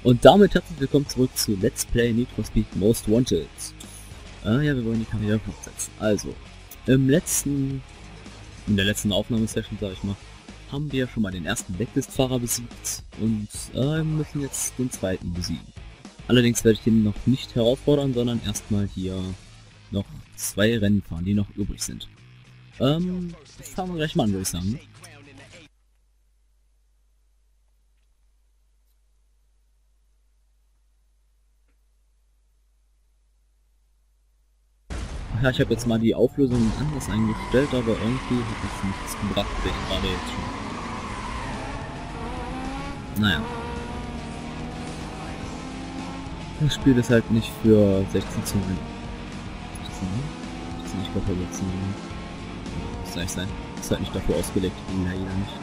Und damit herzlich willkommen zurück zu Let's Play Need for Speed Most Wanted. Ja, wir wollen die Karriere fortsetzen. Also, in der letzten Aufnahmesession, sag ich mal, haben wir schon mal den ersten Blacklist-Fahrer besiegt und müssen jetzt den zweiten besiegen. Allerdings werde ich den noch nicht herausfordern, sondern erstmal hier noch 2 Rennen fahren, die noch übrig sind. Das fahren wir gleich mal an, würde ich sagen. Ja, ich habe jetzt mal die Auflösung anders eingestellt, aber irgendwie hat das nichts gebracht, gerade jetzt schon. Naja. Das Spiel ist halt nicht für 16 zu 9. 16, ich glaube 16. Muss gleich sein. Ist halt nicht dafür ausgelegt, leider nicht.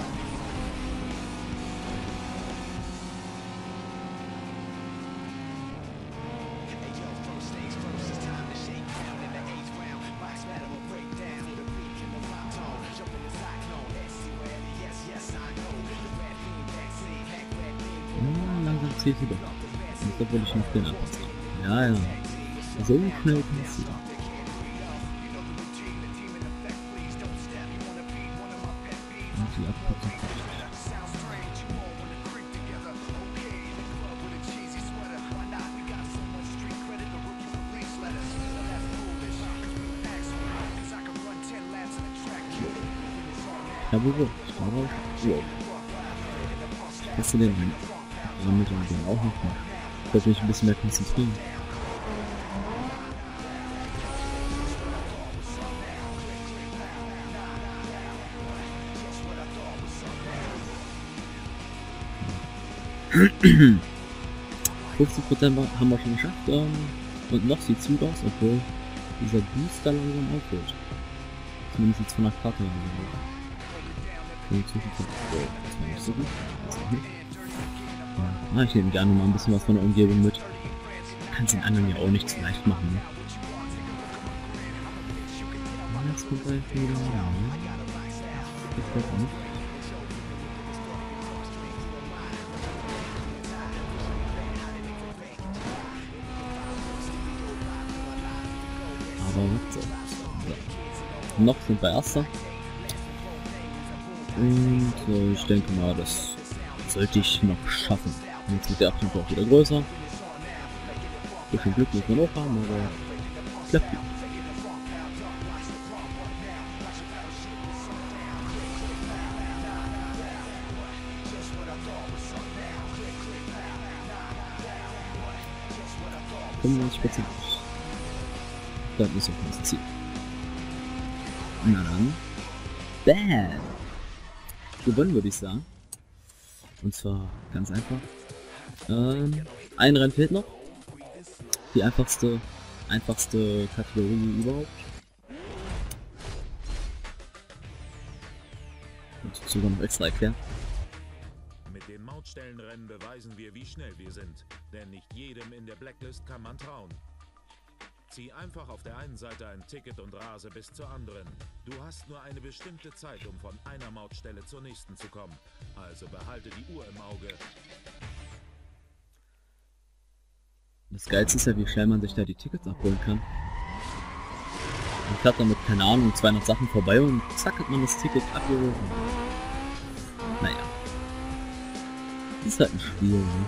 Langsam zählt sie doch. Und da würde ich noch den anpassen. Ja. So schnell kann es sie. Und die abpacken. Ja, wo? Wow. Was du denn damit und den auch noch mal? Ich werde mich ein bisschen mehr konzentrieren. hm. 50% haben wir schon geschafft und noch sieht es gut aus, obwohl dieser Booster langsam aufhört. Zumindest jetzt von der Karte her. Das war nicht so gut. Ja, ich nehme gerne mal ein bisschen was von der Umgebung mit. Kann es den anderen ja auch nicht zu leicht machen. Ne? Jetzt kommt gleich wieder. Das geht auch nicht. Aber so. Noch sind wir Erster. Und ich denke mal, das sollte ich noch schaffen. Jetzt wird der Abstand auch wieder größer. Ein bisschen Glück muss man auch haben, aber klappt gut. Das ist auch das Ziel. Na dann. Bam! Gewonnen, würde ich sagen. Und zwar ganz einfach. Ein Rennen fehlt noch. Die einfachste Kategorie überhaupt. Und sogar noch extra erklärt. Mit den Mautstellenrennen beweisen wir, wie schnell wir sind. Denn nicht jedem in der Blacklist kann man trauen. Zieh einfach auf der einen Seite ein Ticket und rase bis zur anderen. Du hast nur eine bestimmte Zeit, um von einer Mautstelle zur nächsten zu kommen. Also behalte die Uhr im Auge. Das Geilste ist ja, wie schnell man sich da die Tickets abholen kann. Man fährt damit, keine Ahnung, 200 Sachen vorbei und zack hat man das Ticket abgeholt. Naja. Ist halt ein Spiel, ne?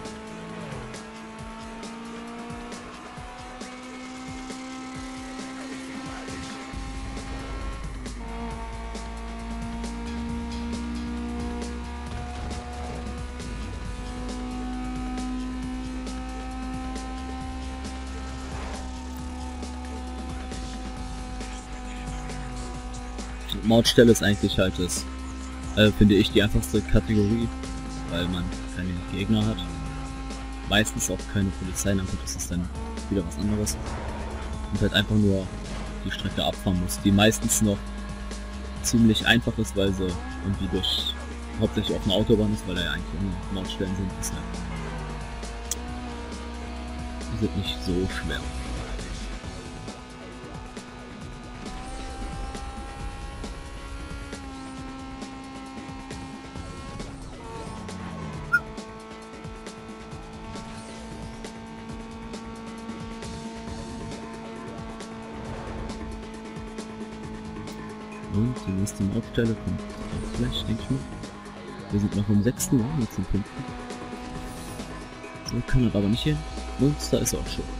Mautstelle ist eigentlich halt das, finde ich, die einfachste Kategorie, weil man keine Gegner hat. Meistens auch keine Polizei, dann das ist dann wieder was anderes. Und halt einfach nur die Strecke abfahren muss, die meistens noch ziemlich einfach ist, weil sie irgendwie hauptsächlich auf einer Autobahn ist, weil da ja eigentlich nur Mautstellen sind. Deshalb. Die sind nicht so schwer. Und die nächste Mautstelle kommt auch gleich, denke ich mal. Wir sind noch im 6. Jahr, jetzt im 5. So kann er aber nicht hin. Und da ist er auch schon.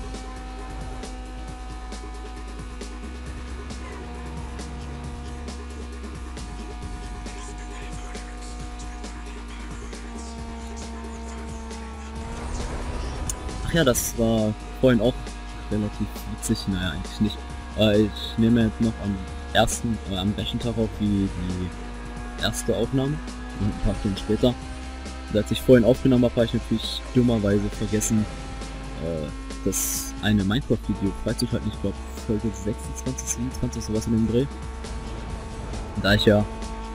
Ach ja, das war vorhin auch relativ witzig. Naja, eigentlich nicht. Ich nehme jetzt noch am gleichen Tag auf wie die erste Aufnahme. Und ein paar Stunden später. Und als ich vorhin aufgenommen habe, habe ich natürlich dummerweise vergessen, das eine Minecraft-Video freizuschalten. Ich glaube Folge 26, 27, sowas in dem Dreh. Und da ich ja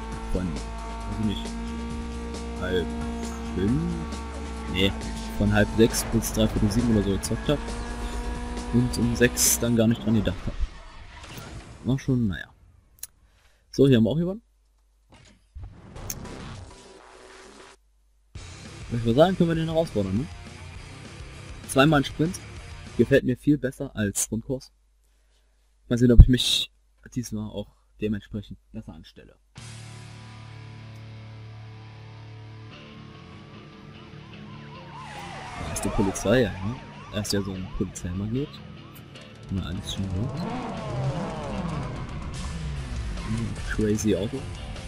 von halb 6 bis 3:45 oder so gezockt habe. Und um 6 dann gar nicht dran gedacht habe. War schon, naja. So, hier haben wir auch gewonnen. Ich würde sagen, können wir den herausfordern, ne? Zweimal ein Sprint. Gefällt mir viel besser als Rundkurs. Mal sehen, ob ich mich diesmal auch dementsprechend besser anstelle. Da ist die Polizei, ja. Er ist ja so ein Polizeimagnet. Mal alles schon gehört. Crazy Auto.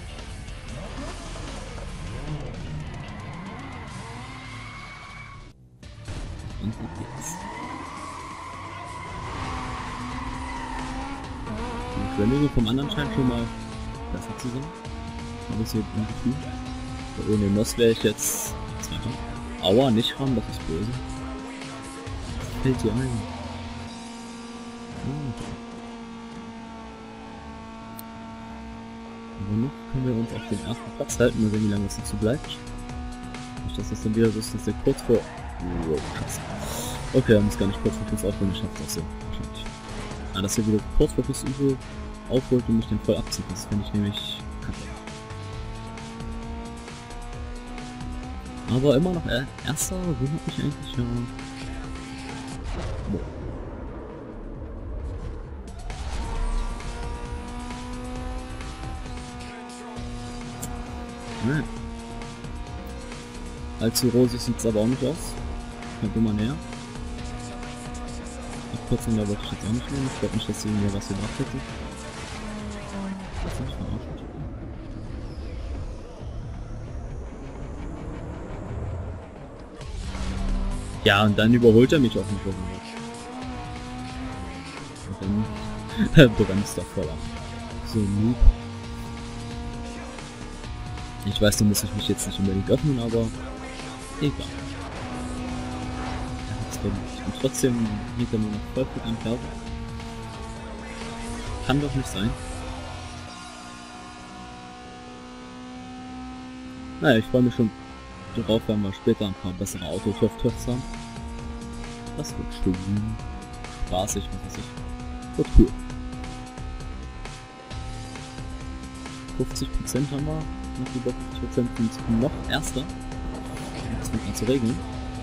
Und ab geht's. Die Beschleunigung vom anderen scheint schon mal besser zu sein. Aber so ein Gefühl. Ohne Nuss wäre ich jetzt Zweiter. Aua, nicht ran, das ist böse. Das fällt dir ein. Aber noch können wir uns auf den ersten Platz halten, mal sehen, wie lange es dazu bleibt. Nicht, dass das dann wieder so ist, dass der kurz vor... Wow, scheiße. Okay, er muss gar nicht kurz vor 5 aufholen, ich schaffe das so. Wahrscheinlich. Ah, dass er wieder kurz vor 5 Uhr aufholt und mich dann voll abzieht. Das finde ich nämlich kacke. Aber immer noch erster wundert mich eigentlich ja. Boah. Nein. Allzu rosig sieht es aber auch nicht aus. Kommt immer näher. Abkürzen, da wollte ich jetzt auch nicht nehmen. Ich glaube nicht, dass sie mir was gebracht hätte. Das ist nicht verarscht. Ja, und dann überholt er mich auch nicht irgendwo. Und dann bremst er voll ab. So noob. Ich weiß, da muss ich mich jetzt nicht unbedingt öffnen, aber egal. Und trotzdem liegt er nur noch voll gut am Körper. Kann doch nicht sein. Naja, ich freue mich schon darauf, wenn wir später ein paar bessere Auto-Töfts haben. Das wird schön. Spaßig, was weiß ich. Wird cool. 50% haben wir. Noch über 50% sind noch Erster. Das wird mal zu regeln.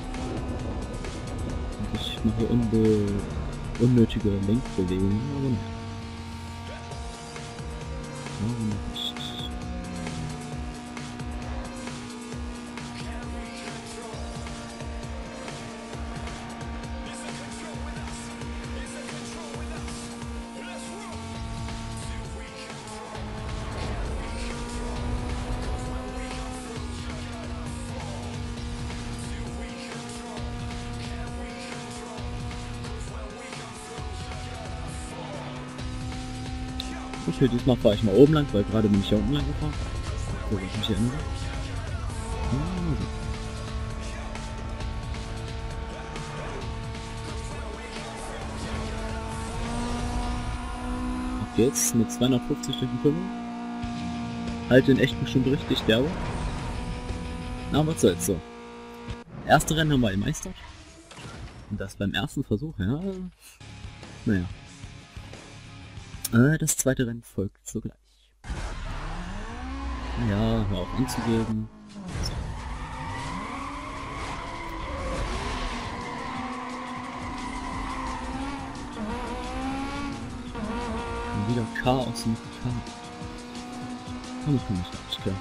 Und ich mache unnötige Lenkbewegungen, aber nicht. Warum nicht? Okay, diesmal fahre ich mal oben lang, weil gerade bin ich ja unten lang gefahren. So, ich mich erinnere. Ab geht's mit 250 durch den Tunnel. Halt den echt bestimmt richtig derbe. Na, was soll's so. Erste Rennen haben wir gemeistert. Und das beim ersten Versuch, ja. Naja. Das zweite Rennen folgt sogleich. Ja, hör auf anzugeben. So. Schon wieder Chaos mit fahren. Komm, ich komme nicht rein, klar.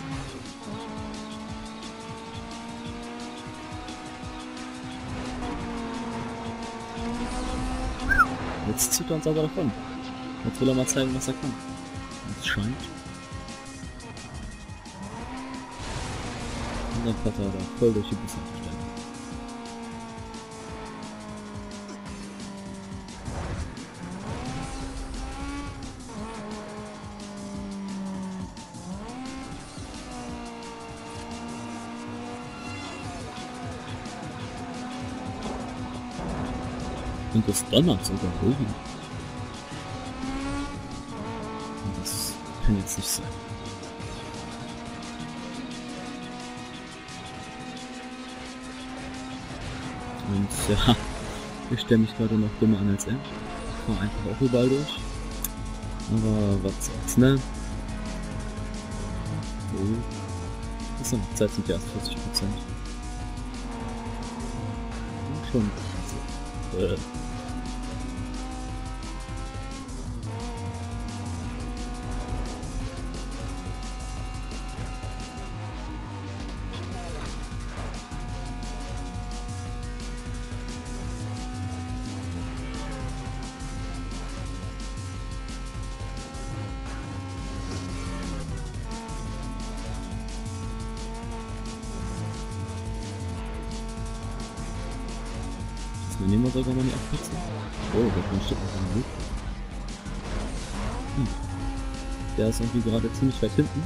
Jetzt zieht er uns aber davon. Jetzt will er mal zeigen, was er kann. Es scheint. Und dann fährt er da voll durch die Bushaltestelle. Und es donnert sogar irgendwie. Und das kann jetzt nicht sein. Und ja, ich stelle mich gerade noch dümmer an als er. Ich fahre einfach auch überall durch. Aber was soll's, ne? So. Das ist noch Zeit, sind ja erst 40%. Und schon. Also, wir nehmen wir sogar mal die Abkürzung. Oh, da kommt steht noch ein Weg. Der ist irgendwie gerade ziemlich weit hinten.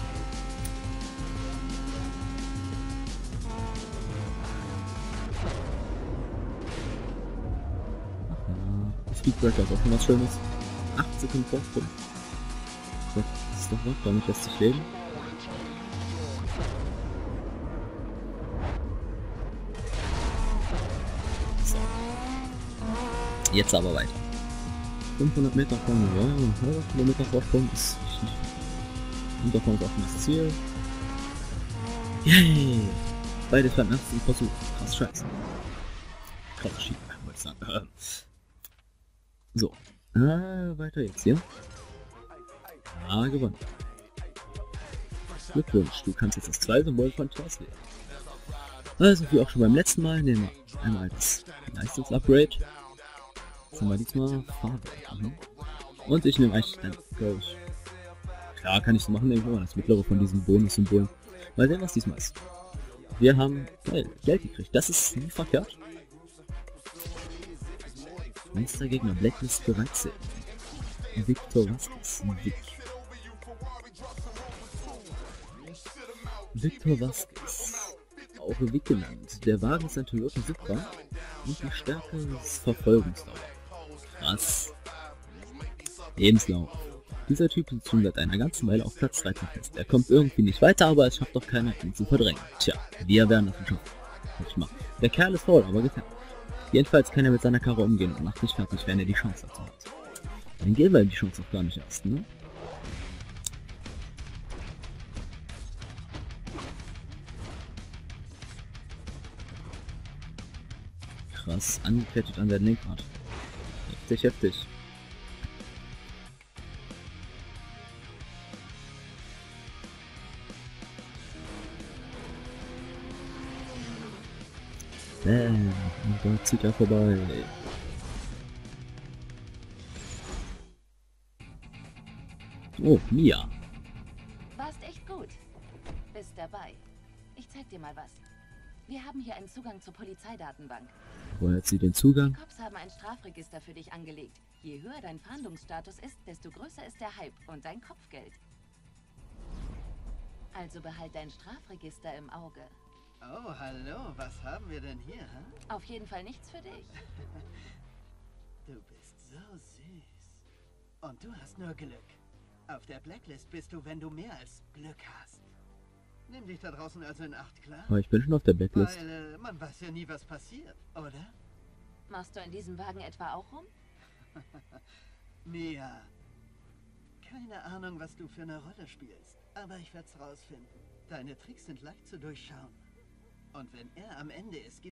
Ach ja, Speedbreaker ist auch schon was Schönes. 8 Sekunden Vorsprung. Das ist doch was, damit lässt sich leben. Jetzt aber weiter. 500 Meter vorne, ja, ein halber Kilometer Vorsprung ist nicht. Und da kommt auch das Ziel. Yay! Beide fahren nach dem Versuch. Krass scheiße. Krass schief, wollte ich sagen. So. Weiter jetzt hier. Gewonnen. Glückwunsch, du kannst jetzt das zweite Symbol von Thors wählen. Also wie auch schon beim letzten Mal, nehmen wir einmal das Leistungsupgrade. Jetzt haben wir diesmal Farbe. Und ich nehme eigentlich dann, glaube ich. Klar, kann ich so machen, denke ich mal, das mittlere von diesen Bonus-Symbolen. Mal sehen, was diesmal ist. Wir haben Geld gekriegt. Das ist nie verkehrt. Nächster Gegner, Blacklist bereit sind. Victor Vasquez. Victor Vasquez. Auch Vic genannt. Der Wagen ist ein Toyota Supra und die Stärke ist Verfolgungsdauer. Krass. Lebenslauf. Dieser Typ sitzt schon seit einer ganzen Weile auf Platz 13 fest. Er kommt irgendwie nicht weiter, aber es schafft doch keiner, ihn zu verdrängen. Tja, wir werden das schon schaffen. Der Kerl ist faul, aber gefährlich. Jedenfalls kann er mit seiner Karre umgehen und macht nicht fertig, wenn er die Chance dazu hat. Dann geben wir ihm die Chance auch gar nicht erst, ne? Krass, angekettet an der Lenkrad. Heftig, heftig. Und da zieht er vorbei. Oh, Mia. Warst echt gut. Bist dabei. Ich zeig dir mal was. Wir haben hier einen Zugang zur Polizeidatenbank. Woher hat sie den Zugang? Die Cops haben ein Strafregister für dich angelegt. Je höher dein Fahndungsstatus ist, desto größer ist der Hype und dein Kopfgeld. Also behalt dein Strafregister im Auge. Oh, hallo, was haben wir denn hier, hä? Auf jeden Fall nichts für dich. Du bist so süß. Und du hast nur Glück. Auf der Blacklist bist du, wenn du mehr als Glück hast. Nimm dich da draußen also in Acht, klar? Aber ich bin schon auf der Blacklist. Weil man weiß ja nie, was passiert, oder? Machst du in diesem Wagen etwa auch rum? Mia, keine Ahnung, was du für eine Rolle spielst. Aber ich werd's rausfinden. Deine Tricks sind leicht zu durchschauen. Und wenn er am Ende ist,